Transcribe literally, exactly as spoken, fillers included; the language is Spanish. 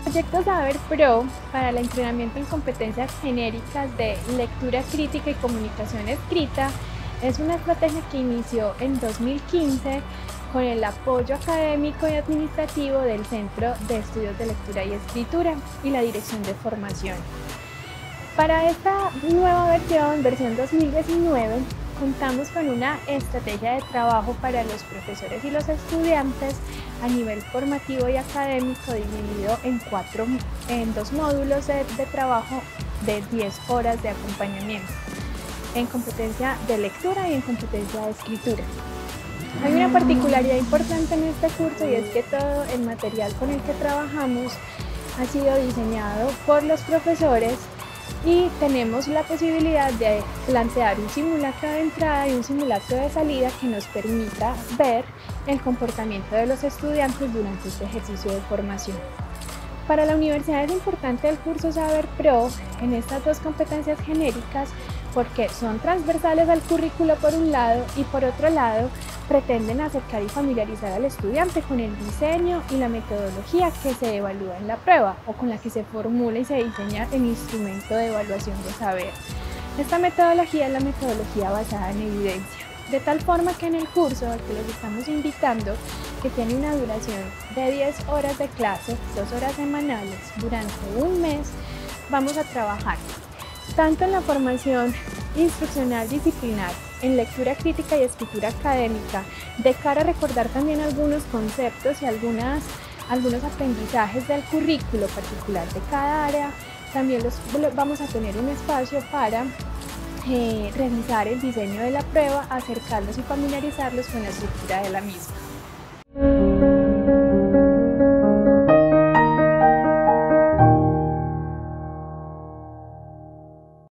Proyecto Saber Pro para el entrenamiento en competencias genéricas de lectura crítica y comunicación escrita es una estrategia que inició en dos mil quince con el apoyo académico y administrativo del Centro de Estudios de Lectura y Escritura y la Dirección de Formación. Para esta nueva versión, versión dos mil diecinueve, contamos con una estrategia de trabajo para los profesores y los estudiantes a nivel formativo y académico dividido en, cuatro, en dos módulos de, de trabajo de diez horas de acompañamiento, en competencia de lectura y en competencia de escritura. Hay una particularidad importante en este curso y es que todo el material con el que trabajamos ha sido diseñado por los profesores y tenemos la posibilidad de plantear un simulacro de entrada y un simulacro de salida que nos permita ver el comportamiento de los estudiantes durante este ejercicio de formación. Para la universidad es importante el curso Saber Pro en estas dos competencias genéricas porque son transversales al currículo por un lado y por otro lado pretenden acercar y familiarizar al estudiante con el diseño y la metodología que se evalúa en la prueba o con la que se formula y se diseña el instrumento de evaluación de saber. Esta metodología es la metodología basada en evidencia, de tal forma que en el curso al que los estamos invitando, que tiene una duración de diez horas de clase, dos horas semanales, durante un mes, vamos a trabajar tanto en la formación instruccional disciplinar, en lectura crítica y escritura académica, de cara a recordar también algunos conceptos y algunas, algunos aprendizajes del currículo particular de cada área. También los, vamos a tener un espacio para eh, revisar el diseño de la prueba, acercarlos y familiarizarlos con la estructura de la misma.